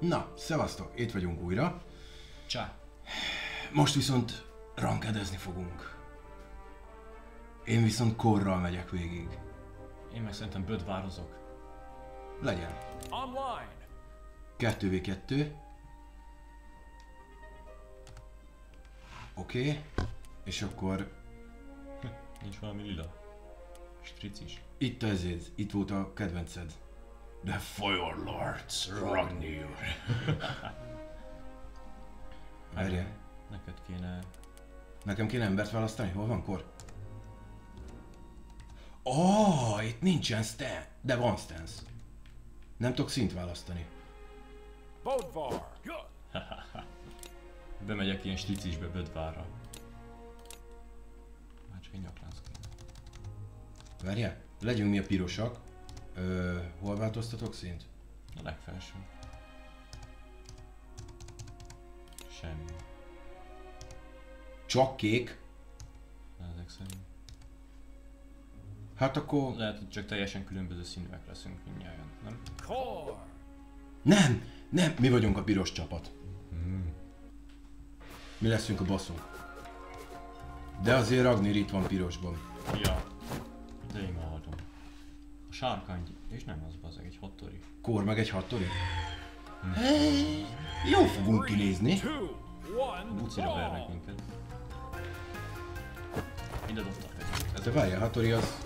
Na, szevasztok, itt vagyunk újra. Csá. Most viszont rankedezni fogunk. Én viszont korral megyek végig. Én meg szerintem bödvározok. Legyen. Online. 2v2. Oké. És akkor Nincs valami lila. Stricis. itt ezért, itt volt a kedvenced. The Fire Lords Ragnir. Várjál. Neked kéne... Nekem kéne embert választani? Hol van kor? Itt nincsen stance. De van stance. Nem tudok szint választani. Bodvar. Bemegyek ilyen stricisbe bödvárra. Már csak egy nyaklánc kéne. Várjál, legyünk mi a pirosak. Hol változtatok szint? A legfelső. Semmi. Csak kék? Ezek szerint. Hát akkor... Lehet, hogy csak teljesen különböző színűek leszünk mindnyájan, nem? Core. Nem, mi vagyunk a piros csapat. Mi leszünk a bosszunk. De azért Ragnir itt van pirosban. Ja. De én hallom. A sárkány, és nem az bazeg, egy hattori. Kor meg egy hattori. Hey, jó fogunk kinézni. 2, 1. Bucira vernek minket. Ide dobtak egy. De várjál, hattori az...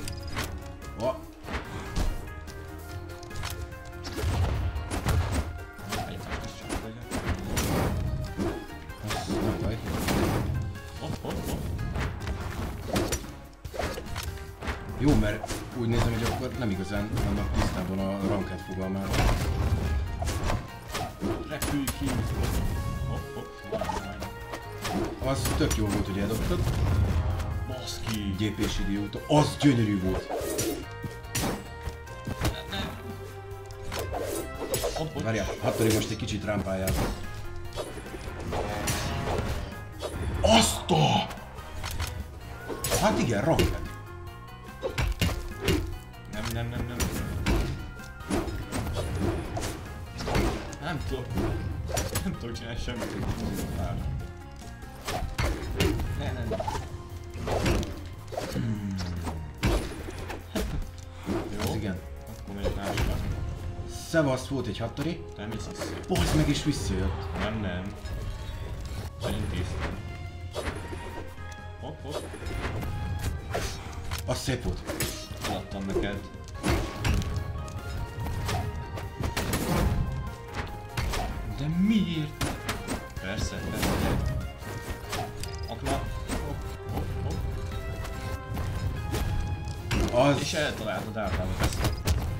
Nem baj. Jó, mert úgy nézem, hogy akkor nem igazán vannak tisztában a ranked fogalmával. Repülj ki! Az tök jó volt, hogy eldobtad. Baszki! Gyépés idióta. Az gyönyörű volt. Várjál, hattori most egy kicsit rám pályázott. Azt a... Hát igen, ranked. Nem. Nem tudok csinálni semmit, hogy már. Nem. Jó, Ez igen. akkor megyek másikra. Szevasz, volt egy hattori. Te mész vissza. Bazd meg is visszajött. Nem. Elintéztem. Hopp. Az szép volt. Adtam neked. De miért? Persze. Akna. Hopp. Az... És eltaláltad általában ezt.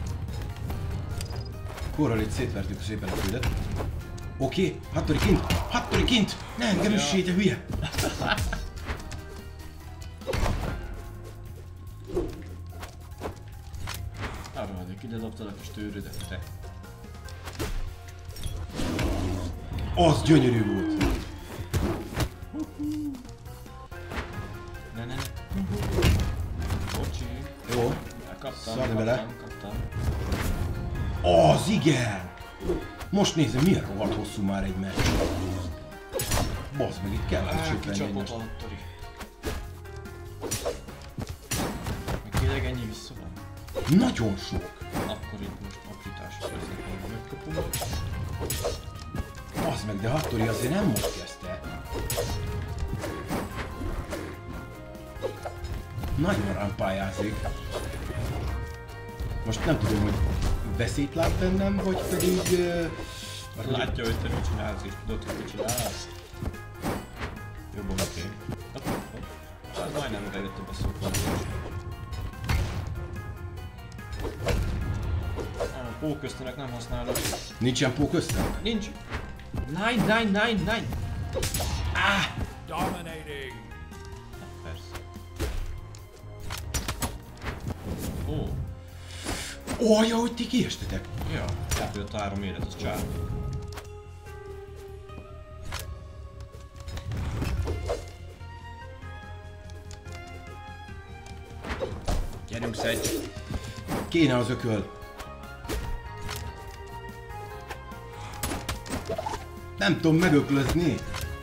Korral itt szétvertük szépen a földet. Oké, hattori kint! Ne engem üssé, te hülye! Arra adjuk, ide dobtad a kis tőrödet, te. Az gyönyörű volt! Ne. Bocsi. Jó. Szarni bele. Kaptam. Az igen! Most nézem, milyen rohadt hosszú már egy meccs. Bazd meg, itt kell csöppenni Kicsapott egymást. a hattori. Még tényleg ennyi vissza van? Nagyon sok! Akkor itt most aprításos lesznek, hogy megkapunk. Bazd meg, de hattori azért nem most kezdte. Nagyon rám pályázik. Most nem tudom, hogy veszélyt lát bennem, vagy pedig... Látja, hogy te mit csinálsz, és tudod, hogy mit csinálsz. Jobban oké. Hopp. Az majdnem bejött a basszókban. A póköztenek nem használod. Nincsen pó köztem? Nincs. Nine. Dominating. Persze. Ó. Ja, hogy ti kiestetek. Ja, elfogyott a 3 élet, az csár. Gyerünk, szedj! Kéne az ököl. Nem tudom megöklözni.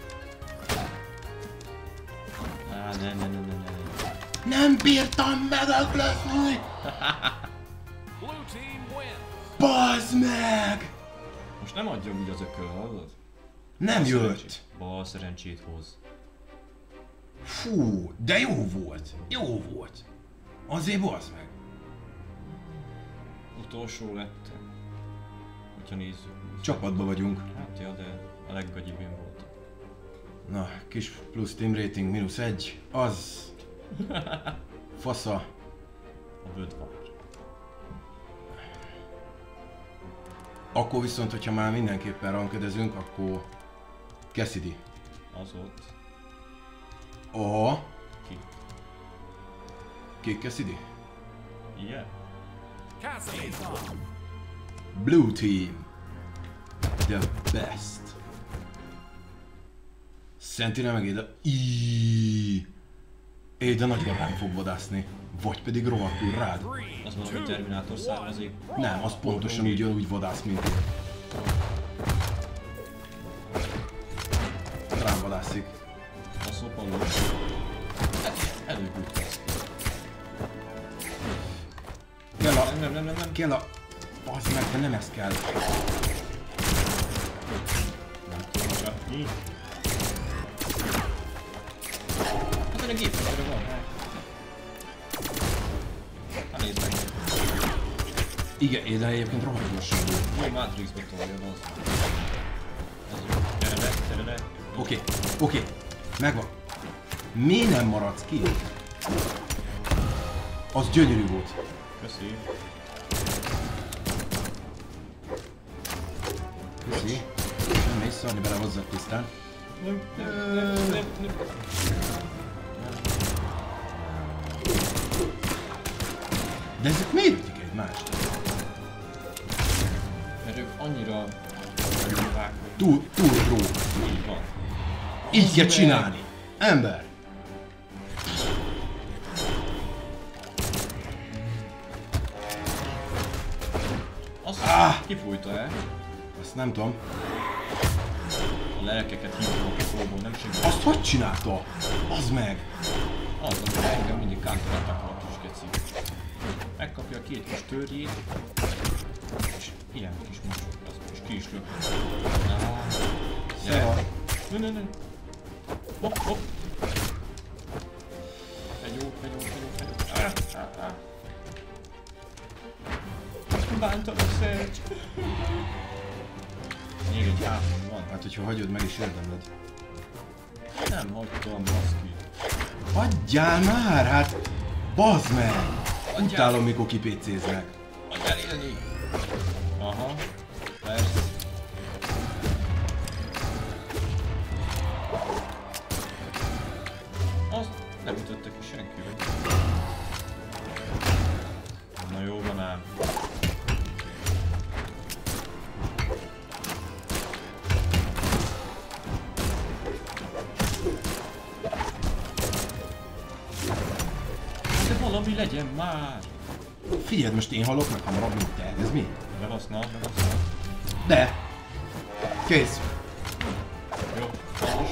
Ne. Nem bírtam megöklözni. Blue team wins. Bazd meg! Most nem adjam úgy az ököl, hallod? Nem jött. Bal szerencsét hoz. Fú, de jó volt. Jó volt. Azért bazd meg. Utolsó lettem. Hogyha nézzük. Csapatban vagyunk. Hát ja, de a leggagyibb én voltam. Na, kis plusz team rating -1. Az... Fasza. A Bödvár. Akkor viszont, hogyha már mindenképpen rankedezünk, akkor... Cassidy. Az ott. Aha. Ki? Kék Cassidy? Igen? Cassidy's on. Blue team. The best. Sentinel meg Ada. Ada nagyon rám fog vadászni. Vagy pedig rohadtul rád. Az valami Terminátor származik. Nem, az pontosan úgy vadász, mint én. Rám vadászik. A szopalós. Előbb Kell a... Nem. Kell a... Bazd meg, de nem ez kell. Nem tudom csak mi. Hát a gépfegyverre van, hát. Hát nézd meg. Igen, Ada egyébként rohadt gyorsan volt. Jó, Matrixba tolja, az. Ez jó. Gyere le. Oké. Megvan. Mi nem maradsz ki? Az gyönyörű volt. Köszi. Köszi. Nem mész szarni bele hozzá tisztán. Nem. De ezek miért ütik egymást? Mert ők annyira jóvák, hogy Túl pro. így van. Így kell csinálni. Ember. Azt kifújta el. Azt nem tudom. A lelkeket hívtam a pofóból, nem sikerült. Azt hogy csinálta? Az meg. Az, hogy engem mindig counter-attack a kis geci. Megkapja a két kis törjét, és ilyen kis mocsok, az és ki is lök. Szar. Ne. Hopp. Fegyó. Bántad a Serge. Még egy három van. Hát, hogyha hagyod, meg is érdemled. Nem hagytam, baszki. Hagyjál már, hát! Bazd meg! Utálom, mikor kipécéznek. Adjál élni! Aha, persze. Azt nem ütötte ki senki, vagy? Na jó van ám. De valami legyen már! Figyeld, most én halok meg hamarabb, mint te. Ez mi? Bebaszna. De! Kész! Jó, valós.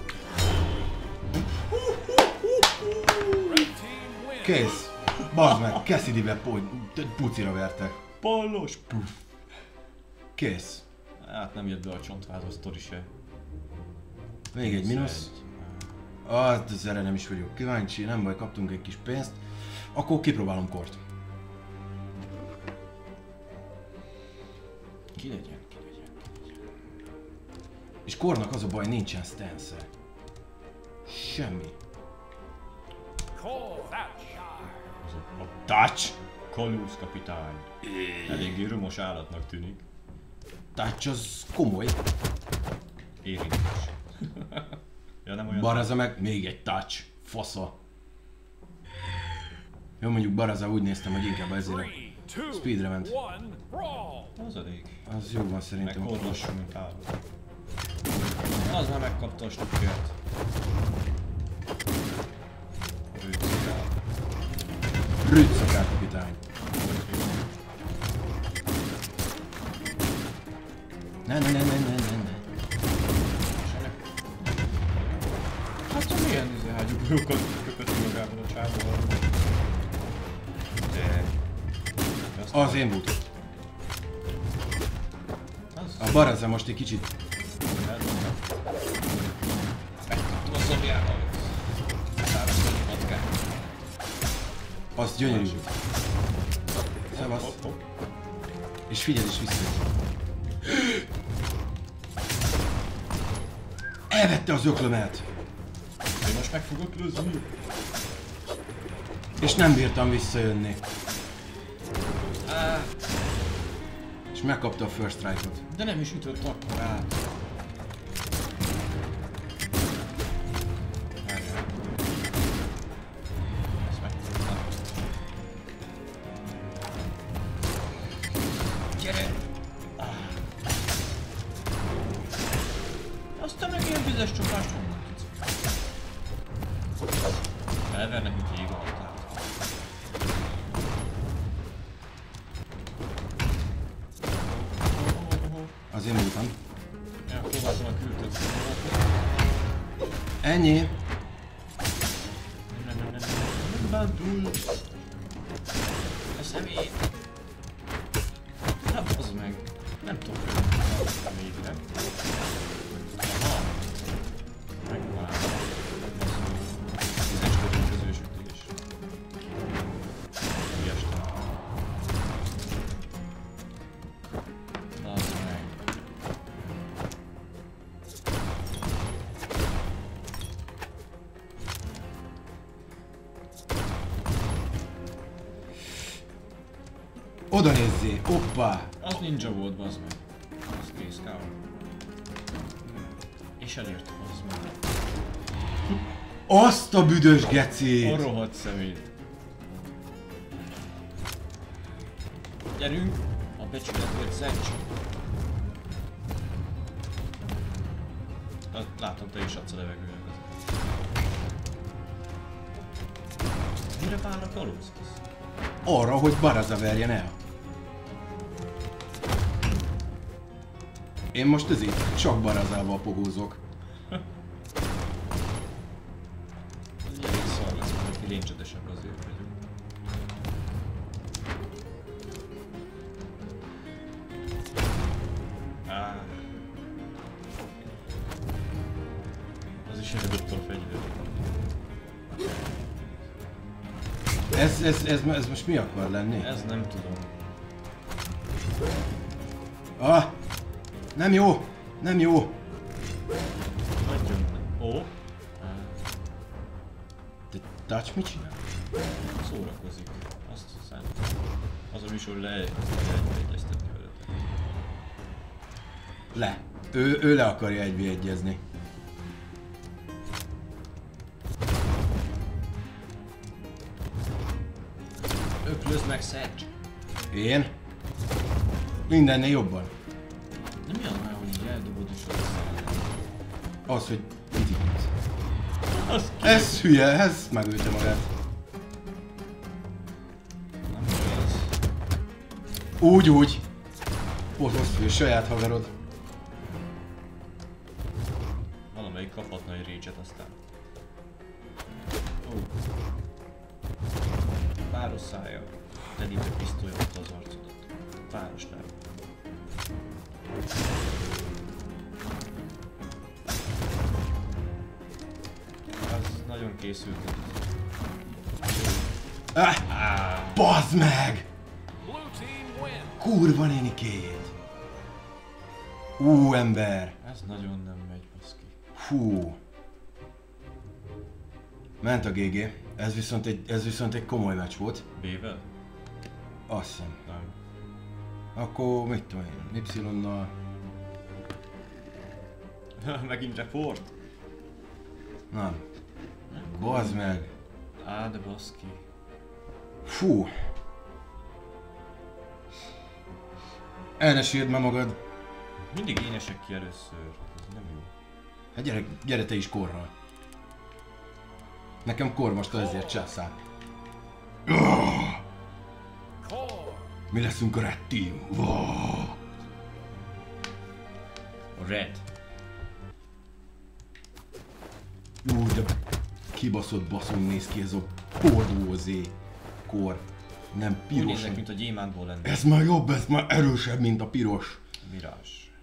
Red team wins. Kész! Bazd meg, Cassidybe pucira vertek. Ballos! Puff! Kész. Hát nem jött be a csontvázó sztori se. Még egy mínusz. Hát, erre nem is vagyok kíváncsi, nem baj, kaptunk egy kis pénzt. Akkor kipróbálom kort. Ki legyen. És kornak az a baj, nincsen stance-e. Semmi. Call that shot. A Touch! Kalusz kapitány. Eléggé romos állatnak tűnik. Touch az komoly. Érintés. Ja, nem olyan. Baraza meg, még egy touch. Fasza. Jó, mondjuk Baraza úgy néztem, hogy inkább ezért a 3, 2, speedre ment. 1, brawl. Az elég. Az jó van Meg szerintem. korlassú, mint állat. Az már megkapta a stukkert. Rügyszakár kapitány. Ne. Dugókat kötötti magában a csávóval. De... Az én voltam. A Baraza most egy kicsit... Megkaptam a szobjával. Száraztani patkát. Az gyönyörű. Szevasz. És figyelj is vissza. Elvette az öklömet. Én most meg fogok lőzni. És nem bírtam visszajönni. És megkapta a first strike-ot. De nem is ütött akkor át. Várjál. Ezt megkaptam. Gyere! Aztán meg ilyen vizes csapást honnan tudsz. Elvernek, mint ég alatt állt. Az én voltam. Ja, próbáltam a kültőt. Ennyi. Nem bántul. A szemét. Na bazd meg. Nem tudom fölni a végre. Aha. Megvár. Ez egy csodálom közősítés. Ilyestem. Bazd meg. Oda nézzé, hoppá! Az ninja volt, bazd meg. Az kész, káva. És elértem, bazd meg. Azt a büdös A gecét! rohadt szemét. Gyerünk! A becsületért Zencs. Látom, te is adsz a levegőnek. Mire várnak a lózkisz? Arra, hogy Baraza verjen el. Én most ezért csak Barazával pogózok. Ez elég szar lesz, mert mi lincsedesek azért vagyunk. Az is eldobta a fegyvert. Ez most mi akar lenni? Ez nem tudom. Ah! Nem jó! Nem jó! Nagyon. Ó? Te Touch mit csinál? Szórakozik. Azt szerintem. Az a műsor leegyeztetni veletek. Le. Ő le akarja egyezni. Öklözd meg, Sedge! Én? Mindennél jobban. De mi az már, hogy így eldobod és összeáll? Az, hogy mit igaz. Az Ez hülye, ez megölte magát. nem igaz. Úgy. Ott fő saját haverod. Valamelyik kaphatna egy rage-et aztán. Ó. Páros szája. Telítő pisztoly ott az arcodat. Páros nem. Az nagyon készült. Bazd meg! Blue team win. Kurva nénikét! Ember! Ez nagyon nem megy, baszki. Hú. Ment a GG. Ez viszont egy komoly meccs volt. B-vel? Azt hiszem. Nem. Akkor mit tudom én, Y-nal. Megint report? Nem. Bazd meg. Á, de baszki. Fú. El ne sírd már magad. Mindig én esek ki először. Ez nem jó. Hát gyere te is korral. Nekem kor most ezért császár. Core. Mi leszünk a Red Team. A red. De kibaszott baszon néz ki ez a bordózé kor. Nem Úgy piros. néznek, mint a gyémántból lenne. Ez már jobb, ez már erősebb, mint a piros. Mirage.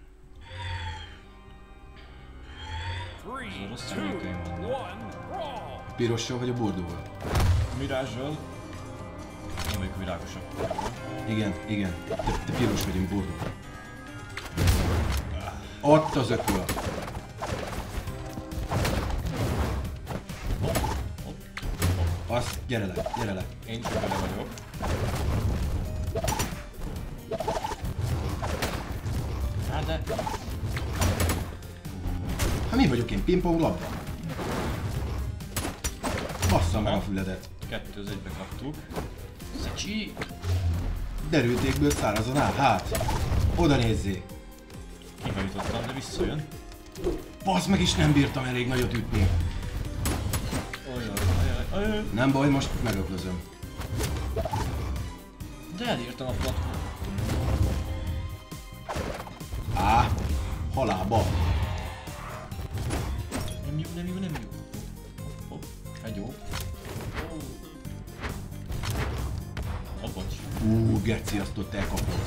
3, Rossz 2, 1, emlékeim vannak. brawl! Pirossal vagy a bordóval? Mirage-ral. Én vagyok világosabb. Igen. Te piros vagy, én bordó. Ott az ököl. Azt, gyere le. Én csak bele vagyok. Hát de... Hát mi vagyok én, pingpong labda? Bassza meg a füledet. 2 az 1-be kaptuk. Szecsi! Derültékből szárazon áll, hát. Oda nézzé. Kihajtottam, de visszajön. Basz meg is nem bírtam elég nagyot ütni. Ajaj. Nem baj, most megöklözöm. De elírtam a platform. Á, halálba. Nem jó. Hopp, egy jó. Bocs. Geci, azt ott elkapod.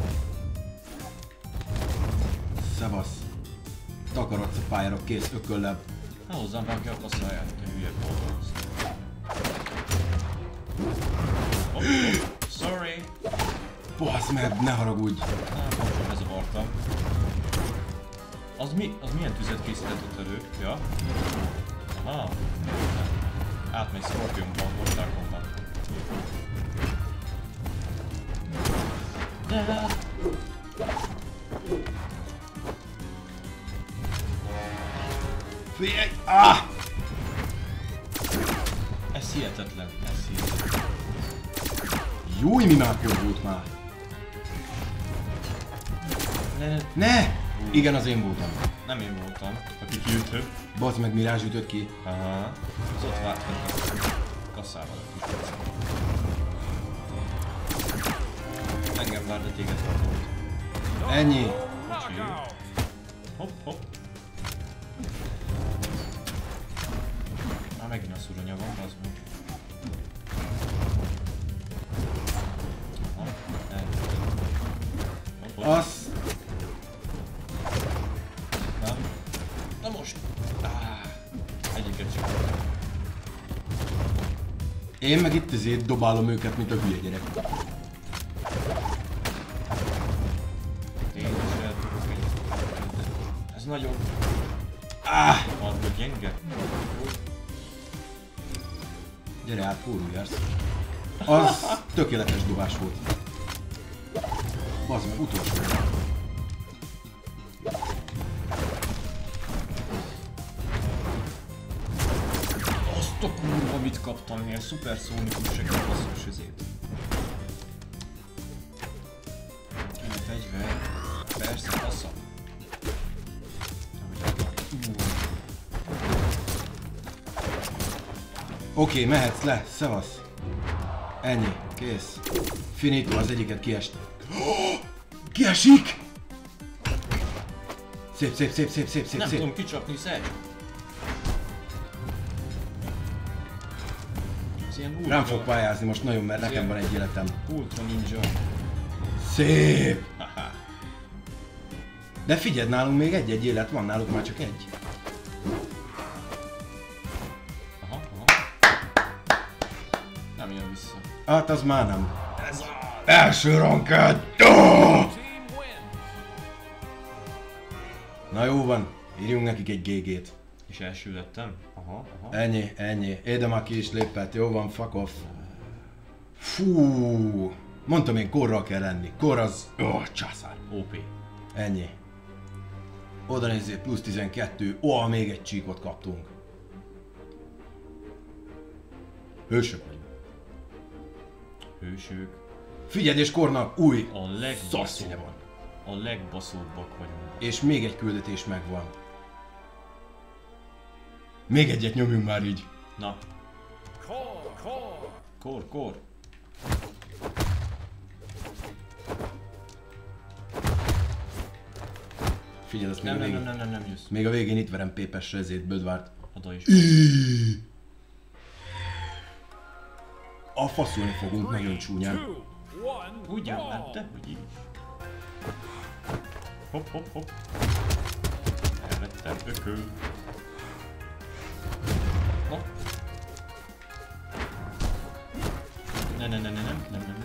Szevasz. Takarodsz a pályára, kész, ököllebb. Ne hozzám vágja a kasszáját, te hülye boldoz. Sorry. Basz meg, ne haragudj. Most bezavartam. Az milyen tüzet készített ott elő? Ja? Aha. Átmegy Scorpionban, Mortal Kombat. De... Figyelj! Ez hihetetlen. Júj, mi már volt már. Ne! Igen, az én voltam. Nem én voltam, aki kiütő. Bazd meg, Mirázs ütött ki. Aha. Az ott várt fent a kasszával a kis percet. Engem vár, de téged volt. Ennyi. Bocsi. Hopp. Már megint a szuranya van, az meg. Az. Nem. Na most! Egyiket csak. Én meg itt ezért dobálom őket, mint a hülye gyerek. Én is eltudok egy. Ez nagyon... Adva gyenge. Gyere át, fóruljarsz. Az tökéletes dobás volt. Bazd meg, utolsó. Azt a kurva mit kaptam, ilyen szuperszónikus segít basszus ezért. Kéne fegyver. Persze, passza. Oké, mehetsz le, szevasz. Ennyi, kész. Finito, az egyiket kiest. Kiesik! Szép. Nem tudom kicsapni, Szergy. Ez ilyen ultra... Rám fog pályázni most nagyon, mert nekem van egy életem. Ultra ninja. Szép! Haha. De figyeld, nálunk még egy élet van, náluk már csak egy. Aha. Nem jön vissza. Hát az már nem. Ez az! Első ranked! Team win! Na jó van, írjunk nekik egy GG-t. És első lettem? Aha. Ennyi. Éde már ki is lépett, jó van, fuck off. Fú, mondtam én, korral kell lenni. Kor az... császár. OP. Ennyi. Oda nézzél, plusz 12. Még egy csíkot kaptunk. Hősök vagyunk. Hősök. Figyeld, és Kornak új A szarszíne van. A legbaszóbbak vagyunk. És még egy küldetés megvan. Még egyet nyomjunk már így. Na. Kor. Figyeld, azt még a végén. Nem jössz. Még a végén itt verem Pépesre, ezért Bödvárt. Oda is. A faszolni fogunk nagyon csúnyán. 2, 1, Ugyan, ball. hát dehogy is. Hopp, hopp, hopp. Elvettem, ökő. Hopp. Nem.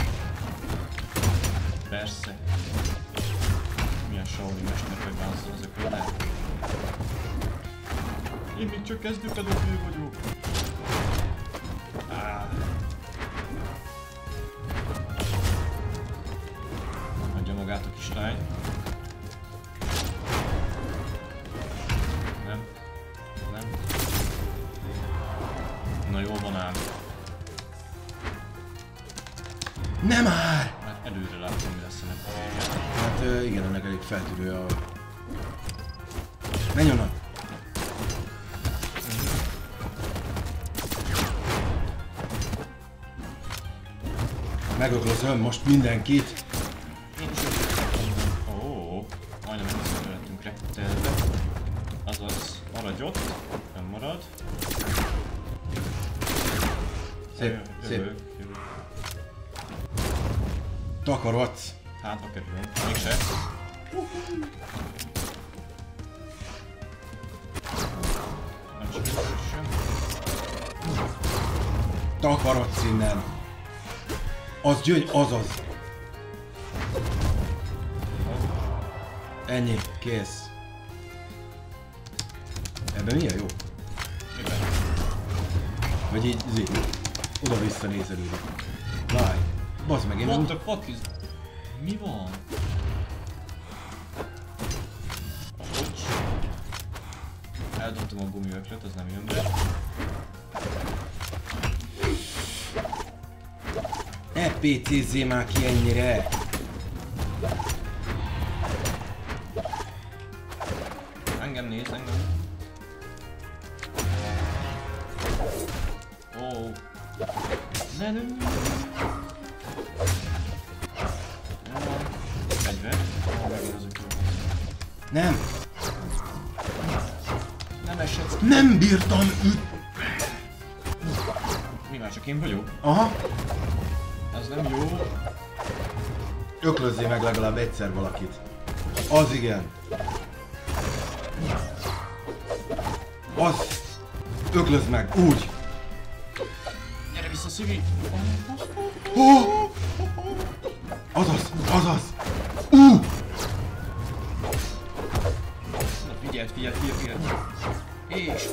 Persze. Milyen Shaolin mester, hogy bánszol az ökővel? Én még csak kezdőpedagógus vagyok. Adja magát a kislány. Nem. Na jól van ám. Nem már! Már előre láttam, mi lesz ennek a vége. Hát igen, ennek elég feltűrő a... Menj onnan! Megöklözöm most mindenkit! Én is Ó, majdnem összevettünk rettelve. Azaz, maradj ott, nem marad. Szép, szép. Jövök. Takarodsz! Hátba kerülünk, mégse. Nem sikerült sem. Takarodsz innen! Az gyöngy, azaz! Ennyi, kész. Ebben milyen jó? Miben? Vagy így, oda-vissza nézelődik. Várj! Bazd meg, én What nem... the fuck is... Mi van? Hogy? Eldobtam a gumiöklöt, az nem jön be. EPC-zzé már ki ennyire! Engem néz, engem. Ó. Nem. Fegyver. Megint az ökő. Nem! Nem esetsz. Nem bírtam üt... Mi már csak én vagyok? Aha! Ez nem jó. Öklözzél meg legalább egyszer valakit. Az igen. Az. Öklözd meg, úgy. Gyere vissza, Szivi! Oh! Azaz, azaz. Na, figyeld. És...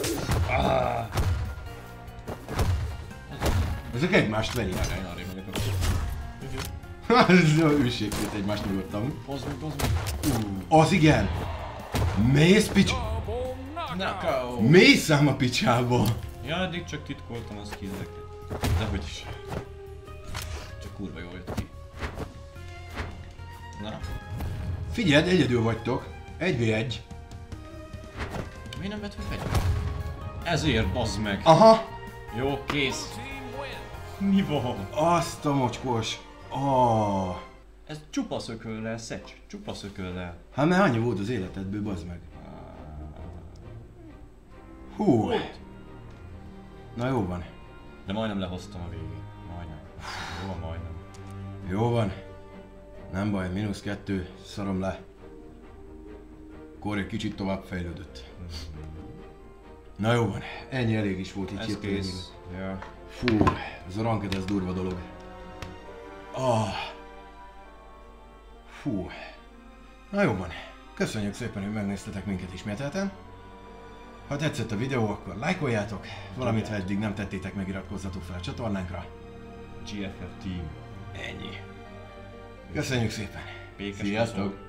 Ezek egymást verik. Várjál, én arrébb megyek Ez őségként egymást nyugodtam. Bozd meg. Az igen. Mész pics... Double knockout. Knockout! Mész ám a picsába. Ja, eddig csak titkoltam a skilleket. Dehogy is. Csak kurva jól jött ki. Na, Figyeld, egyedül vagytok. 1v1. miért nem vett fel fegyvert? Ezért, bazd meg! Aha. Jó, kész. Team win. Mi van? Azt a mocskos. Oh. Ez csupa szököllel, Szecs. Csupa szököllel. Hát mert annyi volt az életedből, bazd meg. Hú. Hogy? Na jó van. De majdnem lehoztam a végén. Majdnem. Jó, majdnem. Jó van. Nem baj, -2, szarom le. Kor egy kicsit tovább fejlődött. Na jó van, ennyi elég is volt így Ez hirtelen. kész. Ja. Fú, ez a ranked, ez durva dolog. Ah. Fú. Na jó van. Köszönjük szépen, hogy megnéztetek minket ismételten. Ha tetszett a videó, akkor lájkoljátok, valamint ha eddig nem tettétek, megiratkozzatok fel a csatornánkra. GFF Team. Ennyi. Köszönjük szépen. Békes Sziasztok! hozol.